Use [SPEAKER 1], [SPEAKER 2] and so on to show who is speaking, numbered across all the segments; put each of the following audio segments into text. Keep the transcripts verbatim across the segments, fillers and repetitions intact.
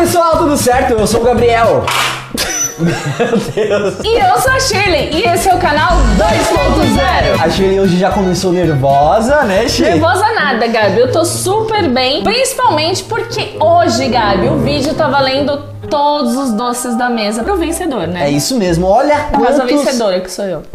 [SPEAKER 1] pessoal, tudo certo? Eu sou o Gabriel. Meu Deus.
[SPEAKER 2] E eu sou a Shirley e esse é o canal dois ponto zero.
[SPEAKER 1] A Shirley hoje já começou nervosa, né, Shirley?
[SPEAKER 2] Nervosa nada, Gabi. Eu tô super bem, principalmente porque hoje, Gabi, o vídeo tá valendo todos os doces da mesa pro vencedor, né?
[SPEAKER 1] É isso mesmo, olha
[SPEAKER 2] Mas
[SPEAKER 1] quantos...
[SPEAKER 2] a vencedora que sou eu.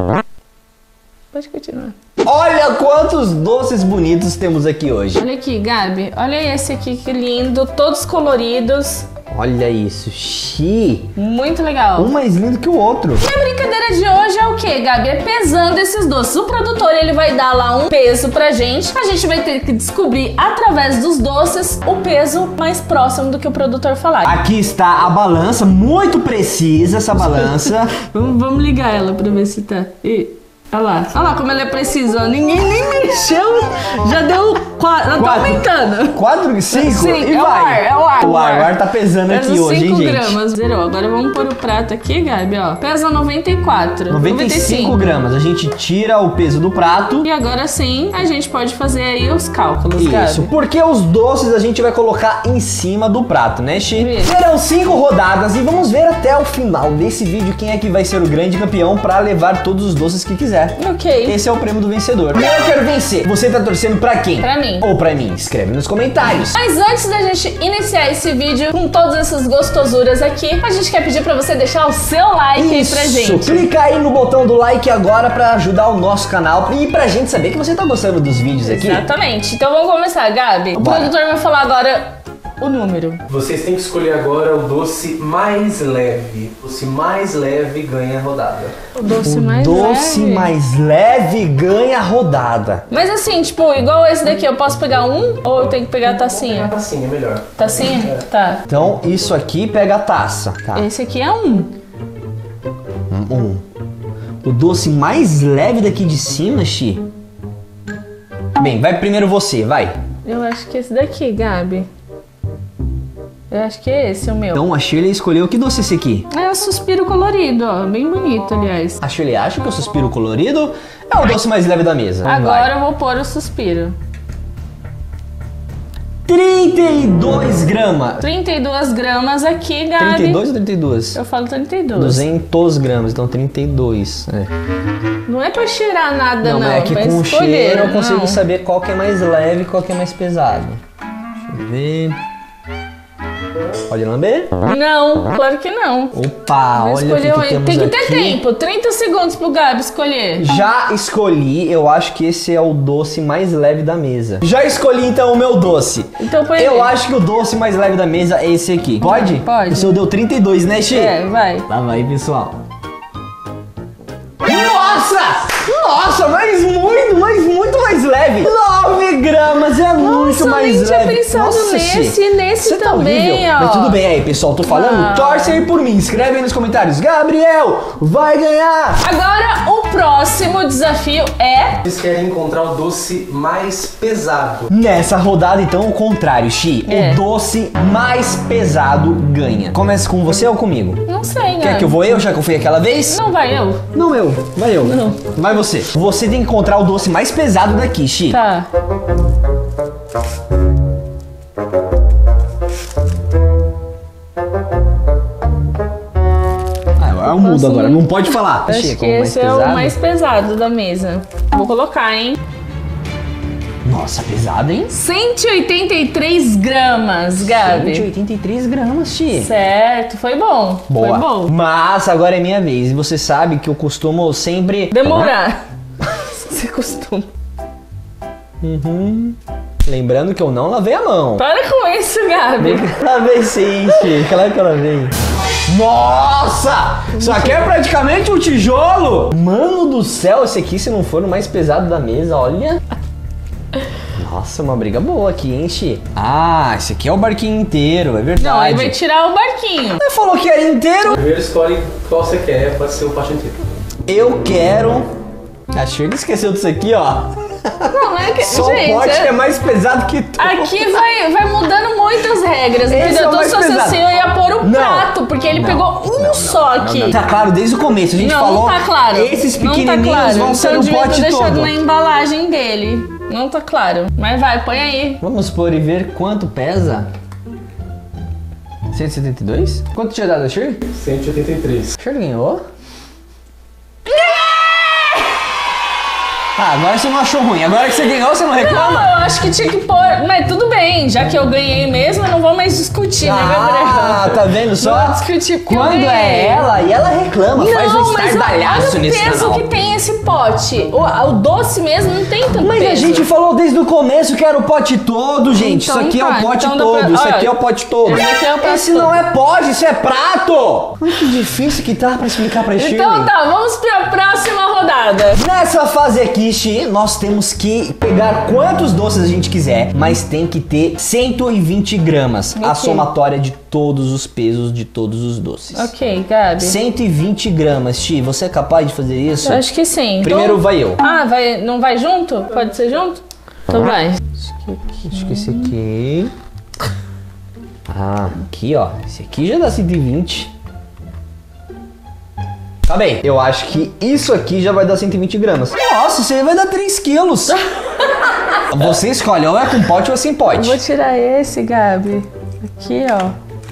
[SPEAKER 2] Pode continuar.
[SPEAKER 1] Olha quantos doces bonitos temos aqui hoje.
[SPEAKER 2] Olha aqui, Gabi. Olha esse aqui, que lindo. Todos coloridos.
[SPEAKER 1] Olha isso, Xi.
[SPEAKER 2] Muito legal.
[SPEAKER 1] Um mais lindo que o outro.
[SPEAKER 2] E a brincadeira de hoje é o que, Gabi? É pesando esses doces. O produtor, ele vai dar lá um peso pra gente. A gente vai ter que descobrir, através dos doces, o peso mais próximo do que o produtor falar.
[SPEAKER 1] Aqui está a balança, muito precisa essa balança.
[SPEAKER 2] vamos, vamos ligar ela pra ver se tá... Ih. Olha lá, olha lá como ela é precisa, ó. Ninguém nem mexeu, já deu quatro, ela tá aumentando.
[SPEAKER 1] Quatro, cinco,
[SPEAKER 2] Sim,
[SPEAKER 1] e
[SPEAKER 2] é
[SPEAKER 1] vai.
[SPEAKER 2] o ar, é o ar.
[SPEAKER 1] O ar, o ar tá pesando
[SPEAKER 2] Pesa
[SPEAKER 1] aqui hoje, hein, gente?
[SPEAKER 2] cinco gramas, zerou. Agora vamos pôr o prato aqui, Gabi, ó. Pesa noventa e quatro.
[SPEAKER 1] noventa e cinco gramas, a gente tira o peso do prato.
[SPEAKER 2] E agora sim, a gente pode fazer aí os cálculos,
[SPEAKER 1] Isso,
[SPEAKER 2] Gabi.
[SPEAKER 1] porque os doces a gente vai colocar em cima do prato, né, Xi?
[SPEAKER 2] Isso.
[SPEAKER 1] Serão cinco rodadas e vamos ver até o final desse vídeo quem é que vai ser o grande campeão pra levar todos os doces que quiser.
[SPEAKER 2] Ok.
[SPEAKER 1] Esse é o prêmio do vencedor. Eu quero vencer. Você tá torcendo pra quem?
[SPEAKER 2] Pra mim.
[SPEAKER 1] Ou pra mim? Escreve nos comentários.
[SPEAKER 2] Mas antes da gente iniciar esse vídeo com todas essas gostosuras aqui, a gente quer pedir pra você deixar o seu like
[SPEAKER 1] Isso.
[SPEAKER 2] aí pra gente.
[SPEAKER 1] Clica aí no botão do like agora pra ajudar o nosso canal e pra gente saber que você tá gostando dos vídeos aqui.
[SPEAKER 2] Exatamente. Então vamos começar, Gabi. O
[SPEAKER 1] Bora.
[SPEAKER 2] produtor vai falar agora o número.
[SPEAKER 3] Vocês têm que escolher agora o doce mais leve. O doce mais leve ganha a rodada.
[SPEAKER 2] O doce
[SPEAKER 1] O
[SPEAKER 2] mais
[SPEAKER 1] doce
[SPEAKER 2] leve.
[SPEAKER 1] mais leve ganha a rodada.
[SPEAKER 2] Mas assim, tipo, igual esse daqui, eu posso pegar um ou eu tenho que pegar a tacinha?
[SPEAKER 3] Assim é melhor.
[SPEAKER 2] Tacinha?
[SPEAKER 3] É.
[SPEAKER 2] Tá.
[SPEAKER 1] Então, isso aqui pega a taça, tá?
[SPEAKER 2] Esse aqui é um.
[SPEAKER 1] Um. O doce mais leve daqui de cima, Xi. Bem, vai primeiro você, vai.
[SPEAKER 2] Eu acho que esse daqui, Gabi. Eu acho que é esse o meu.
[SPEAKER 1] Então a Shirley escolheu que doce é esse aqui?
[SPEAKER 2] É o suspiro colorido, ó. Bem bonito, aliás.
[SPEAKER 1] A Shirley acha que o suspiro colorido é o doce mais leve da mesa. Vai.
[SPEAKER 2] Agora eu vou pôr o suspiro.
[SPEAKER 1] trinta e dois gramas.
[SPEAKER 2] trinta e duas gramas aqui, Gabi.
[SPEAKER 1] trinta e dois ou trinta e dois?
[SPEAKER 2] Eu falo trinta e dois.
[SPEAKER 1] duzentos gramas, então trinta e dois. É.
[SPEAKER 2] Não é pra cheirar nada, não.
[SPEAKER 1] Não, é que
[SPEAKER 2] pra
[SPEAKER 1] com o
[SPEAKER 2] escolher,
[SPEAKER 1] cheiro eu consigo
[SPEAKER 2] não.
[SPEAKER 1] saber qual que é mais leve e qual que é mais pesado. Deixa eu ver. Pode lamber?
[SPEAKER 2] Não, claro que não.
[SPEAKER 1] Opa,
[SPEAKER 2] Vou
[SPEAKER 1] olha o que,
[SPEAKER 2] escolher
[SPEAKER 1] que
[SPEAKER 2] um-
[SPEAKER 1] temos
[SPEAKER 2] Tem que ter
[SPEAKER 1] aqui.
[SPEAKER 2] tempo, trinta segundos pro Gabi escolher.
[SPEAKER 1] Já escolhi, eu acho que esse é o doce mais leve da mesa. Já escolhi então o meu doce.
[SPEAKER 2] Então põe
[SPEAKER 1] Eu
[SPEAKER 2] aí.
[SPEAKER 1] acho que o doce mais leve da mesa é esse aqui. Pode?
[SPEAKER 2] Pode.
[SPEAKER 1] O seu deu trinta e dois, né, Xi?
[SPEAKER 2] É, vai.
[SPEAKER 1] Lá vai, pessoal. Nossa! Nossa, mas muito, mas muito mais leve. nove gramas é muito
[SPEAKER 2] Nossa,
[SPEAKER 1] mais
[SPEAKER 2] eu nem tinha
[SPEAKER 1] leve.
[SPEAKER 2] pensado
[SPEAKER 1] Nossa,
[SPEAKER 2] nesse,
[SPEAKER 1] Xi,
[SPEAKER 2] nesse
[SPEAKER 1] você tá
[SPEAKER 2] também,
[SPEAKER 1] horrível.
[SPEAKER 2] ó.
[SPEAKER 1] Mas tudo bem aí, pessoal, tô falando.
[SPEAKER 2] Ah.
[SPEAKER 1] Torce aí por mim, escreve aí nos comentários. Gabriel, vai ganhar!
[SPEAKER 2] Agora, o próximo desafio é...
[SPEAKER 3] Vocês querem encontrar o doce mais pesado.
[SPEAKER 1] Nessa rodada, então, o contrário, Xi.
[SPEAKER 2] É.
[SPEAKER 1] O doce mais pesado ganha. Começa com você ou comigo?
[SPEAKER 2] Não sei, Gabi.
[SPEAKER 1] Quer que eu vou eu, já que eu fui aquela vez?
[SPEAKER 2] Não vai eu?
[SPEAKER 1] Não eu, vai eu.
[SPEAKER 2] Não.
[SPEAKER 1] Vai você. Você tem que encontrar o doce mais pesado daqui, Xi.
[SPEAKER 2] Tá.
[SPEAKER 1] Ah, eu mudo
[SPEAKER 2] Posso
[SPEAKER 1] agora,
[SPEAKER 2] ir?
[SPEAKER 1] não pode falar.
[SPEAKER 2] Acho
[SPEAKER 1] Xi,
[SPEAKER 2] que
[SPEAKER 1] qual o mais
[SPEAKER 2] esse é o mais pesado da mesa. Vou colocar, hein?
[SPEAKER 1] Nossa, pesado, hein?
[SPEAKER 2] cento e oitenta e três gramas, Gabi.
[SPEAKER 1] cento e oitenta e três gramas, Xi.
[SPEAKER 2] Certo, foi bom.
[SPEAKER 1] Boa.
[SPEAKER 2] Foi bom.
[SPEAKER 1] Mas agora é minha vez. E você sabe que eu costumo sempre...
[SPEAKER 2] Demorar. Você costuma.
[SPEAKER 1] Uhum. Lembrando que eu não lavei a mão.
[SPEAKER 2] Para com isso, Gabi.
[SPEAKER 1] Lavei sim, Xi. Claro que eu lavei. Nossa! Isso aqui é praticamente um tijolo! Mano do céu, esse aqui, se não for o mais pesado da mesa, olha. Nossa, uma briga boa aqui, hein, Xi? Ah, esse aqui é o barquinho inteiro, é verdade.
[SPEAKER 2] Não, aí vai tirar o barquinho.
[SPEAKER 1] Você falou que era inteiro?
[SPEAKER 3] Primeiro escolhe qual você quer, pode ser o pote inteiro.
[SPEAKER 1] Eu quero... A Shirley esqueceu disso aqui, ó.
[SPEAKER 2] Não, não é que...
[SPEAKER 1] Só
[SPEAKER 2] gente,
[SPEAKER 1] o pote
[SPEAKER 2] é-
[SPEAKER 1] que é mais pesado que tudo.
[SPEAKER 2] Aqui vai, vai mudando muitas regras,
[SPEAKER 1] Esse
[SPEAKER 2] entendeu?
[SPEAKER 1] é o
[SPEAKER 2] Então
[SPEAKER 1] mais
[SPEAKER 2] se fosse
[SPEAKER 1] pesado.
[SPEAKER 2] assim, eu ia pôr o
[SPEAKER 1] Não.
[SPEAKER 2] prato, porque ele
[SPEAKER 1] Não,
[SPEAKER 2] pegou um só aqui.
[SPEAKER 1] Tá claro desde o começo, a gente
[SPEAKER 2] não,
[SPEAKER 1] falou.
[SPEAKER 2] não tá claro.
[SPEAKER 1] Esses
[SPEAKER 2] Não tá
[SPEAKER 1] pequenininhos
[SPEAKER 2] claro.
[SPEAKER 1] vão ser
[SPEAKER 2] Então
[SPEAKER 1] o
[SPEAKER 2] devia ter
[SPEAKER 1] pote
[SPEAKER 2] deixado
[SPEAKER 1] todo.
[SPEAKER 2] na embalagem dele. Não tá claro. Mas vai, põe aí.
[SPEAKER 1] Vamos pôr e ver quanto pesa. cento e setenta e dois? Quanto tinha dado a Shirley?
[SPEAKER 3] cento e oitenta e três.
[SPEAKER 1] Shirley ganhou? Ah, agora você não achou ruim. Agora que você ganhou, você não reclama?
[SPEAKER 2] Não, eu acho que tinha que pôr. Mas tudo bem, já que eu ganhei mesmo, eu não vou mais discutir, né, Gabriel?
[SPEAKER 1] Ah, tá vendo só?
[SPEAKER 2] Não vou discutir porque eu
[SPEAKER 1] Quando
[SPEAKER 2] ganhei.
[SPEAKER 1] é ela e ela reclama, faz um
[SPEAKER 2] Não, mas
[SPEAKER 1] estardalhaço
[SPEAKER 2] olha o
[SPEAKER 1] nesse
[SPEAKER 2] peso
[SPEAKER 1] canal.
[SPEAKER 2] que tem esse pote. O, o doce mesmo não tem tanto
[SPEAKER 1] Mas
[SPEAKER 2] peso.
[SPEAKER 1] a gente falou desde o começo que era o pote todo, gente.
[SPEAKER 2] Então
[SPEAKER 1] isso aqui é
[SPEAKER 2] tá,
[SPEAKER 1] o pote
[SPEAKER 2] então dá
[SPEAKER 1] todo.
[SPEAKER 2] pra-
[SPEAKER 1] Isso
[SPEAKER 2] olha,
[SPEAKER 1] aqui é o pote todo.
[SPEAKER 2] esse aqui é o pote
[SPEAKER 1] Esse
[SPEAKER 2] todo.
[SPEAKER 1] não é pote, isso é prato. Olha que difícil que tá pra explicar pra Shirley.
[SPEAKER 2] Então tá, vamos pra próxima rodada.
[SPEAKER 1] Nessa fase aqui, Xi, nós temos que pegar quantos doces a gente quiser, mas tem que ter cento e vinte gramas, a
[SPEAKER 2] Ok.
[SPEAKER 1] somatória de todos os pesos de todos os doces.
[SPEAKER 2] Ok, Gabi.
[SPEAKER 1] cento e vinte gramas, Xi, você é capaz de fazer isso?
[SPEAKER 2] Eu acho que sim.
[SPEAKER 1] Primeiro
[SPEAKER 2] Então-
[SPEAKER 1] vai eu.
[SPEAKER 2] Ah, vai, não vai junto? Pode ser junto? Então vai.
[SPEAKER 1] Acho que esse aqui... Ah, aqui ó, esse aqui já dá cento e vinte. Tá bem, eu acho que isso aqui já vai dar cento e vinte gramas. Nossa, isso aí vai dar três quilos. Você escolhe, ou é com pote ou é sem
[SPEAKER 2] Eu
[SPEAKER 1] pote.
[SPEAKER 2] vou tirar esse, Gabi. Aqui, ó.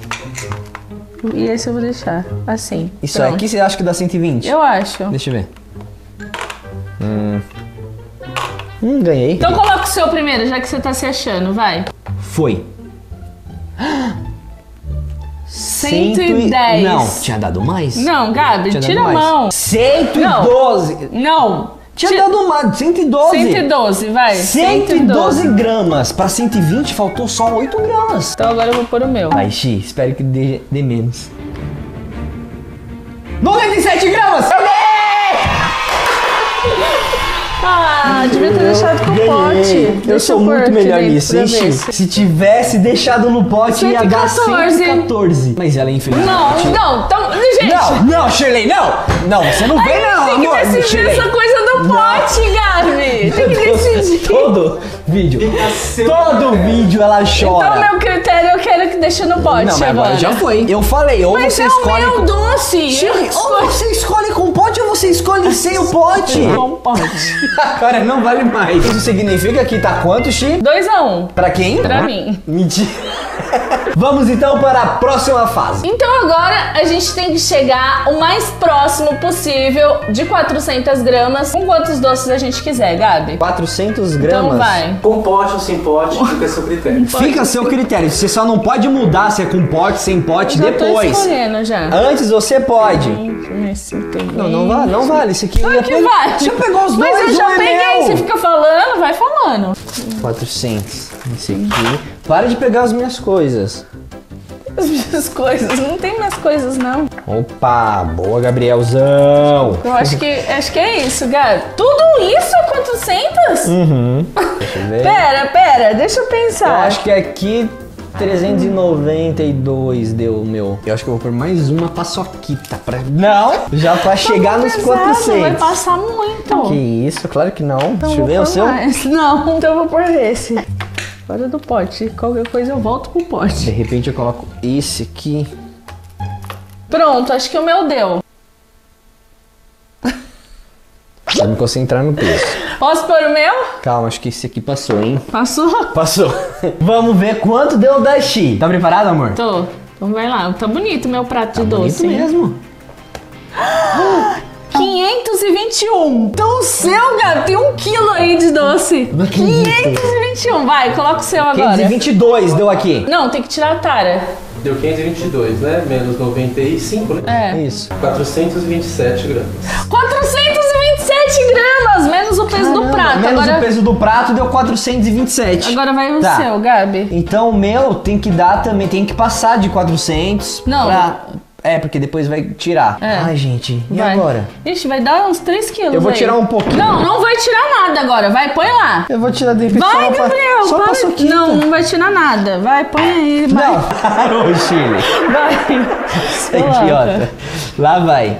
[SPEAKER 2] E esse eu vou deixar. Assim.
[SPEAKER 1] Isso
[SPEAKER 2] Pronto.
[SPEAKER 1] aqui você acha que dá cento e vinte?
[SPEAKER 2] Eu acho.
[SPEAKER 1] Deixa eu ver. Hum, hum ganhei.
[SPEAKER 2] Então coloca o seu primeiro, já que você tá se achando, vai.
[SPEAKER 1] Foi.
[SPEAKER 2] cento e dez.
[SPEAKER 1] Não, tinha dado mais?
[SPEAKER 2] Não, Gabi,
[SPEAKER 1] Tinha dado
[SPEAKER 2] tira a
[SPEAKER 1] mais.
[SPEAKER 2] mão.
[SPEAKER 1] cento e doze.
[SPEAKER 2] Não.
[SPEAKER 1] Tinha
[SPEAKER 2] Ti-
[SPEAKER 1] dado mais, cento e doze.
[SPEAKER 2] cento e doze, vai.
[SPEAKER 1] cento e doze gramas. Pra cento e vinte faltou só oito gramas.
[SPEAKER 2] Então agora eu vou pôr o meu.
[SPEAKER 1] Vai, Xi, espero que dê, dê menos. noventa e sete gramas! Eu ganhei!
[SPEAKER 2] Ah, devia ter deixado com o
[SPEAKER 1] Ganhei.
[SPEAKER 2] pote.
[SPEAKER 1] Eu
[SPEAKER 2] Deixa
[SPEAKER 1] sou
[SPEAKER 2] pôr
[SPEAKER 1] muito
[SPEAKER 2] aqui
[SPEAKER 1] melhor
[SPEAKER 2] dentro
[SPEAKER 1] nisso,
[SPEAKER 2] pra
[SPEAKER 1] hein,
[SPEAKER 2] ver
[SPEAKER 1] Xi?
[SPEAKER 2] se-
[SPEAKER 1] Se tivesse deixado no pote, ia dar
[SPEAKER 2] cento e quatorze.
[SPEAKER 1] cento e quatorze. Mas ela, infelizmente...
[SPEAKER 2] Não, não, então, gente.
[SPEAKER 1] Não, não, Shirley, não! Não, você não vem, não,
[SPEAKER 2] Tem que
[SPEAKER 1] amor.
[SPEAKER 2] decidir
[SPEAKER 1] Shirley.
[SPEAKER 2] essa coisa do pote, Gabi. Tem que decidir.
[SPEAKER 1] Todo vídeo,
[SPEAKER 3] Fica seu
[SPEAKER 1] todo
[SPEAKER 3] critério.
[SPEAKER 1] vídeo ela chora.
[SPEAKER 2] Então, meu critério, eu quero que deixe no pote
[SPEAKER 1] Não, mas
[SPEAKER 2] agora.
[SPEAKER 1] agora já foi. Eu falei, ou
[SPEAKER 2] Mas
[SPEAKER 1] você
[SPEAKER 2] é
[SPEAKER 1] escolhe...
[SPEAKER 2] o meu
[SPEAKER 1] com-
[SPEAKER 2] doce.
[SPEAKER 1] Shirley,
[SPEAKER 2] Eu
[SPEAKER 1] ou você escolhe com pote ou você escolhe sem o pote.
[SPEAKER 2] Com pote.
[SPEAKER 1] Agora não vale mais. Isso significa que tá quanto, Xi?
[SPEAKER 2] dois a um.
[SPEAKER 1] Pra quem?
[SPEAKER 2] Pra mim.
[SPEAKER 1] Mentira. Vamos então para a próxima fase.
[SPEAKER 2] Então agora a gente tem que chegar o mais próximo possível de quatrocentas gramas. Com quantos doces a gente quiser, Gabi?
[SPEAKER 1] quatrocentos gramas.
[SPEAKER 2] Então vai.
[SPEAKER 3] Com pote ou sem pote, fica a seu critério.
[SPEAKER 1] Fica a seu critério. Você só não pode mudar se é com pote, sem pote,
[SPEAKER 2] Já tô
[SPEAKER 1] depois.
[SPEAKER 2] escolhendo já.
[SPEAKER 1] Antes você pode.
[SPEAKER 2] Esse tem.
[SPEAKER 1] Não, não vale, não vale. Esse aqui eu
[SPEAKER 2] Claro
[SPEAKER 1] ia
[SPEAKER 2] que
[SPEAKER 1] pegar-
[SPEAKER 2] vai.
[SPEAKER 1] Você pegou os
[SPEAKER 2] Mas
[SPEAKER 1] dois,
[SPEAKER 2] eu já
[SPEAKER 1] um é
[SPEAKER 2] peguei.
[SPEAKER 1] meu.
[SPEAKER 2] Você fica falando, vai falando.
[SPEAKER 1] quatrocentos. Esse aqui. Para de pegar as minhas coisas.
[SPEAKER 2] As minhas coisas. Não tem minhas coisas, não.
[SPEAKER 1] Opa, boa, Gabrielzão.
[SPEAKER 2] Eu acho que, acho que é isso, Gabi. Tudo isso é quatrocentas?
[SPEAKER 1] Uhum. Deixa eu ver.
[SPEAKER 2] Pera, pera, deixa eu
[SPEAKER 1] Eu
[SPEAKER 2] pensar.
[SPEAKER 1] acho que aqui trezentos e noventa e dois deu o meu. Eu acho que eu vou pôr mais uma paçoquita pra... Não! Já pra chegar nos
[SPEAKER 2] Pesado, Vai
[SPEAKER 1] quatrocentos.
[SPEAKER 2] passar muito.
[SPEAKER 1] Que isso, claro que não.
[SPEAKER 2] Então
[SPEAKER 1] Deixa eu
[SPEAKER 2] vou
[SPEAKER 1] ver o
[SPEAKER 2] pôr
[SPEAKER 1] seu.
[SPEAKER 2] mais. Não, então eu vou pôr esse. Fora do pote. Qualquer coisa eu volto pro
[SPEAKER 1] De
[SPEAKER 2] pote.
[SPEAKER 1] repente eu coloco esse aqui.
[SPEAKER 2] Pronto, acho que o meu deu.
[SPEAKER 1] Pra me concentrar no peso.
[SPEAKER 2] Posso pôr o meu?
[SPEAKER 1] Calma, acho que esse aqui passou, hein?
[SPEAKER 2] Passou?
[SPEAKER 1] Passou. Vamos ver quanto deu da Xi. Tá preparado, amor?
[SPEAKER 2] Tô. Então vai lá. Tá bonito o meu prato de
[SPEAKER 1] Bonito
[SPEAKER 2] doce. hein?
[SPEAKER 1] mesmo.
[SPEAKER 2] quinhentos e vinte e um. Então o seu, Gabi, tem um quilo aí de doce.
[SPEAKER 1] Não acredito.
[SPEAKER 2] quinhentos e vinte e um. Vai, coloca o seu agora.
[SPEAKER 1] quinhentos e vinte e dois deu aqui.
[SPEAKER 2] Não, tem que tirar a tara.
[SPEAKER 3] Deu quinhentos e vinte e dois, né? Menos noventa e cinco, né?
[SPEAKER 2] É.
[SPEAKER 1] Isso.
[SPEAKER 3] quatrocentos e vinte e sete gramas.
[SPEAKER 2] quatrocentos e vinte e sete gramas, menos o peso do
[SPEAKER 1] Caramba,
[SPEAKER 2] prato.
[SPEAKER 1] Menos
[SPEAKER 2] Agora,
[SPEAKER 1] o peso do prato deu quatrocentos e vinte e sete.
[SPEAKER 2] agora vai o
[SPEAKER 1] Tá.
[SPEAKER 2] seu, Gabi.
[SPEAKER 1] Então o meu tem que dar também, tem que passar de quatrocentos.
[SPEAKER 2] Não.
[SPEAKER 1] pra- É, porque depois vai tirar.
[SPEAKER 2] É.
[SPEAKER 1] Ai, gente, e
[SPEAKER 2] Vai.
[SPEAKER 1] agora?
[SPEAKER 2] Ixi, vai dar uns três quilos.
[SPEAKER 1] Eu vou
[SPEAKER 2] aí.
[SPEAKER 1] tirar um pouquinho.
[SPEAKER 2] Não, não vai tirar nada agora. Vai, põe lá.
[SPEAKER 1] Eu vou tirar de repente só
[SPEAKER 2] Vai,
[SPEAKER 1] uma pa-
[SPEAKER 2] Gabriel.
[SPEAKER 1] Só
[SPEAKER 2] para.
[SPEAKER 1] paçoquita.
[SPEAKER 2] Não, não vai tirar nada. Vai, põe aí. Vai.
[SPEAKER 1] Não, parou, Chile.
[SPEAKER 2] Vai.
[SPEAKER 1] Você é idiota. Lá vai.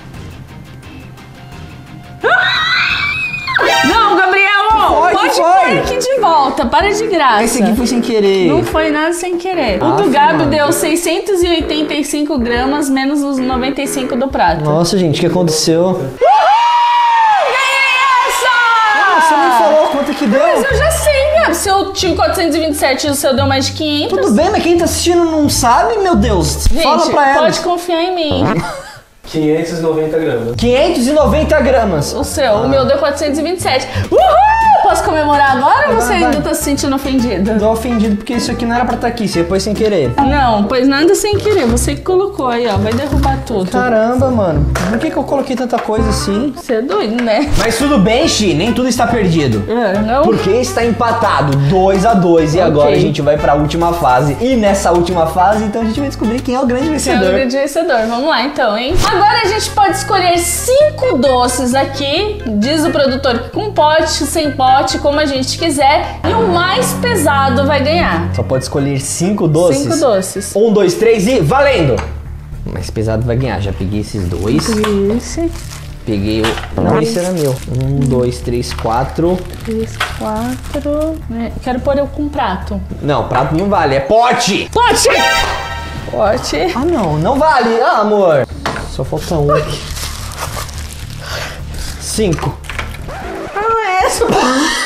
[SPEAKER 2] Não, Gabriel,
[SPEAKER 1] foi, que
[SPEAKER 2] pode
[SPEAKER 1] foi?
[SPEAKER 2] pôr aqui de volta. Para de graça.
[SPEAKER 1] Esse aqui foi sem querer.
[SPEAKER 2] Não foi nada sem querer. O
[SPEAKER 1] Ah,
[SPEAKER 2] do Gabi
[SPEAKER 1] mano.
[SPEAKER 2] deu seiscentos e oitenta e cinco gramas menos os noventa e cinco do prato.
[SPEAKER 1] Nossa, gente, o que aconteceu?
[SPEAKER 2] Ganhei essa!
[SPEAKER 1] Você nem falou quanto que deu?
[SPEAKER 2] Mas eu já sei, Gabi. Se eu tinha quatrocentos e vinte e sete e o seu deu mais de quinhentos.
[SPEAKER 1] Tudo bem, mas quem tá assistindo não sabe, meu Deus.
[SPEAKER 2] Gente,
[SPEAKER 1] Fala pra ela.
[SPEAKER 2] pode confiar em mim.
[SPEAKER 3] quinhentos e noventa gramas.
[SPEAKER 1] quinhentos e noventa gramas.
[SPEAKER 2] O seu, o meu deu quatrocentos e vinte e sete. Uhul! Posso comemorar agora ou você
[SPEAKER 1] Vai, vai.
[SPEAKER 2] ainda tá se sentindo ofendida?
[SPEAKER 1] Tô ofendido porque isso aqui não era pra estar aqui, você pôs sem querer.
[SPEAKER 2] Não, pois nada sem querer. Você que colocou aí, ó. Vai derrubar tudo.
[SPEAKER 1] Caramba, mano. Por que que eu coloquei tanta coisa assim?
[SPEAKER 2] Você é doido, né?
[SPEAKER 1] Mas tudo bem, Xi, nem tudo está perdido.
[SPEAKER 2] É, não.
[SPEAKER 1] Porque está empatado dois a dois e
[SPEAKER 2] Ok.
[SPEAKER 1] agora a gente vai pra última fase. E nessa última fase, então a gente vai descobrir quem é o grande
[SPEAKER 2] Você é o
[SPEAKER 1] vencedor.
[SPEAKER 2] grande vencedor. Vamos lá, então, hein? Agora a gente pode escolher cinco doces aqui. Diz o produtor que com pote, sem pote, como a gente quiser. E o mais pesado vai ganhar.
[SPEAKER 1] Só pode escolher cinco doces.
[SPEAKER 2] Cinco doces.
[SPEAKER 1] Um, dois, três e valendo! O mais pesado vai ganhar. Já peguei esses dois.
[SPEAKER 2] Esse,
[SPEAKER 1] Peguei o. Não, esse era meu. Um, dois, três, quatro.
[SPEAKER 2] três, quatro. É, quero pôr eu com prato.
[SPEAKER 1] Não, prato não vale, é pote!
[SPEAKER 2] Pote! Pote.
[SPEAKER 1] Ah, não, não vale. Ah, amor. Só falta um aqui. Cinco.
[SPEAKER 2] Ah, é essa.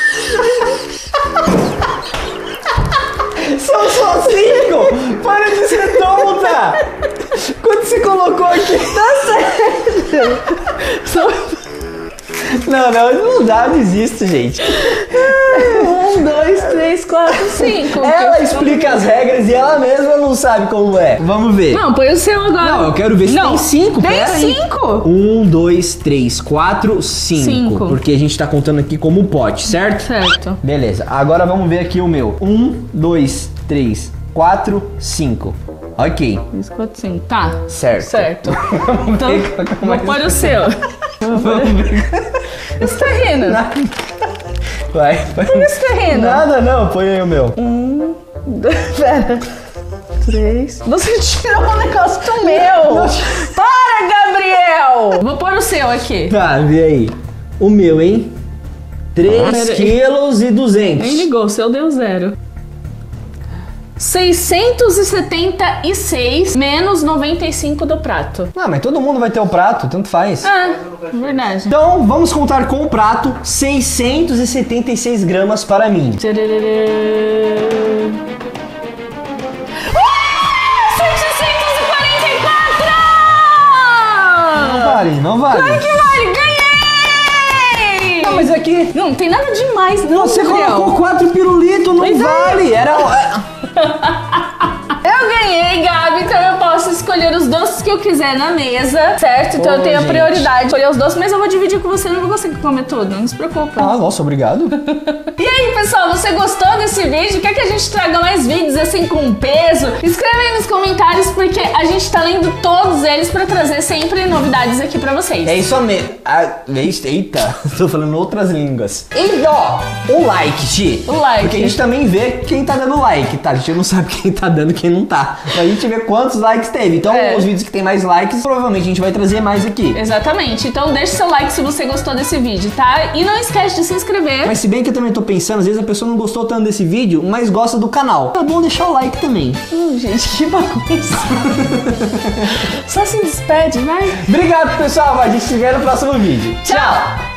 [SPEAKER 1] São só cinco! Para de ser tonta! Quando você colocou aqui? Tá certo! Só- Não, não, não dá, eu desisto, gente.
[SPEAKER 2] Um, dois, três, quatro, cinco.
[SPEAKER 1] Ela explica as regras e ela mesma não sabe como é. Vamos ver.
[SPEAKER 2] Não, põe o seu agora.
[SPEAKER 1] Não, eu quero ver se
[SPEAKER 2] Não,
[SPEAKER 1] tem cinco.
[SPEAKER 2] Tem
[SPEAKER 1] pera aí.
[SPEAKER 2] cinco?
[SPEAKER 1] Um, dois, três, quatro, cinco.
[SPEAKER 2] Cinco.
[SPEAKER 1] Porque a gente tá contando aqui como pote, certo?
[SPEAKER 2] Certo.
[SPEAKER 1] Beleza, agora vamos ver aqui o meu. Um, dois, três, quatro, cinco. Ok,
[SPEAKER 2] três, quatro, cinco. Tá.
[SPEAKER 1] certo.
[SPEAKER 2] Certo.
[SPEAKER 1] Vamos
[SPEAKER 2] Então,
[SPEAKER 1] ver qual que é o
[SPEAKER 2] vou
[SPEAKER 1] mais-
[SPEAKER 2] pôr o seu.
[SPEAKER 1] Vamos ver.
[SPEAKER 2] Você tá rindo?
[SPEAKER 1] Vai, vai.
[SPEAKER 2] Por que você tá rindo?
[SPEAKER 1] Nada não, põe aí o meu.
[SPEAKER 2] Um, dois, pera. Três. Você tirou um negócio do meu. Para, Gabriel. Vou pôr o seu aqui.
[SPEAKER 1] Tá, vê aí. O meu, hein?
[SPEAKER 2] Pera
[SPEAKER 1] três
[SPEAKER 2] aí.
[SPEAKER 1] quilos e duzentos.
[SPEAKER 2] Nem ligou, o seu deu zero. seiscentos e setenta e seis menos noventa e cinco do prato.
[SPEAKER 1] Ah, mas todo mundo vai ter o prato, tanto faz.
[SPEAKER 2] Ah, verdade.
[SPEAKER 1] Então, vamos contar com o prato seiscentos e setenta e seis gramas para mim.
[SPEAKER 2] Tchararara. Ah, setecentos e quarenta e
[SPEAKER 1] Não
[SPEAKER 2] quatro!
[SPEAKER 1] vale, não vale.
[SPEAKER 2] Ai, que vale! Ganhei!
[SPEAKER 1] Não, mas aqui...
[SPEAKER 2] Não, não tem nada demais, não,
[SPEAKER 1] Você
[SPEAKER 2] Gabriel.
[SPEAKER 1] colocou quatro pirulitos, não
[SPEAKER 2] Pois é.
[SPEAKER 1] vale. Era...
[SPEAKER 2] Eu ganhei, Gabi, então eu posso escolher os doces que eu quiser na mesa, certo? Então
[SPEAKER 1] Ô,
[SPEAKER 2] eu tenho a
[SPEAKER 1] gente.
[SPEAKER 2] prioridade de escolher os doces, mas eu vou dividir com você, eu não vou conseguir comer tudo, não se preocupa.
[SPEAKER 1] Ah, nossa, obrigado.
[SPEAKER 2] E aí, pessoal, você gostou desse vídeo? Quer que a gente traga mais vídeos assim com peso? Escreve aí nos comentários, porque a gente tá lendo todos eles pra trazer sempre novidades aqui pra vocês.
[SPEAKER 1] É isso mesmo. Ah, eita, tô falando outras línguas. E ó, o like, Xi.
[SPEAKER 2] O like.
[SPEAKER 1] Porque a gente também vê quem tá dando like, tá? A gente não sabe quem tá dando e quem não tá. A gente vê quantos likes teve. Então,
[SPEAKER 2] É.
[SPEAKER 1] os vídeos que tem mais likes, provavelmente a gente vai trazer mais aqui.
[SPEAKER 2] Exatamente. Então deixa seu like se você gostou desse vídeo, tá? E não esquece de se inscrever.
[SPEAKER 1] Mas se bem que eu também tô pensando, às vezes a pessoa não gostou tanto desse vídeo, mas gosta do canal. É bom deixar o like também.
[SPEAKER 2] Hum, gente, que bagunça. Só se despede, vai.
[SPEAKER 1] Obrigado, pessoal. A gente se vê no próximo vídeo.
[SPEAKER 2] Tchau!